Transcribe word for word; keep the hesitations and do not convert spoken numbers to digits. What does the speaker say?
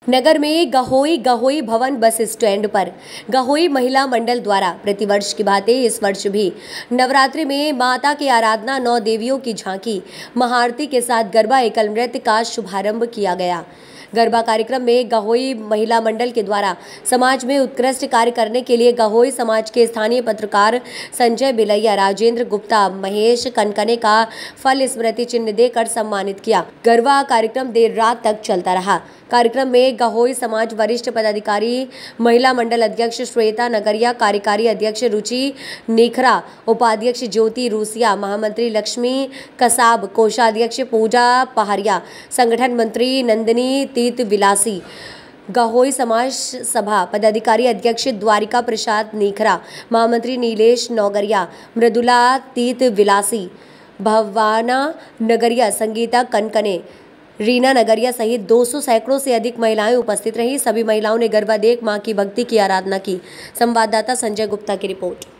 नगर में गहोई गहोई भवन bus stand पर गहोई महिला मंडल द्वारा प्रतिवर्ष की भांति इस वर्ष भी नवरात्रि में माता की आराधना नौ देवियों की झांकी महाआरती के साथ गरबा एकल नृत्य का शुभारंभ किया गया। गरबा कार्यक्रम में गहोई महिला मंडल के द्वारा समाज में उत्कृष्ट कार्य करने के लिए गहोई समाज के स्थानीय पत्रकार संजय बिलैया, राजेंद्र गुप्ता, महेश कनकने का फल स्मृति चिन्ह देकर सम्मानित किया। गरबा कार्यक्रम देर रात तक चलता रहा। कार्यक्रम में गहोई समाज वरिष्ठ पदाधिकारी, महिला मंडल अध्यक्ष श्वेता नगरिया, कार्यकारी अध्यक्ष रुचि नेखरा, उपाध्यक्ष ज्योति रूसिया, महामंत्री लक्ष्मी कसाब, कोषाध्यक्ष पूजा पहाड़िया, संगठन मंत्री नंदिनी तीत विलासी, गहोई समाज सभा पदाधिकारी अध्यक्ष द्वारिका प्रसाद नेखरा, महामंत्री नीलेश नौगरिया, मृदुला तीत विलासी, भवाना नगरिया, संगीता कनकने, रीना नगरिया सहित दो सौ सैकड़ों से अधिक महिलाएं उपस्थित रहीं। सभी महिलाओं ने गरबा देख मां की भक्ति की आराधना की। संवाददाता संजय गुप्ता की रिपोर्ट।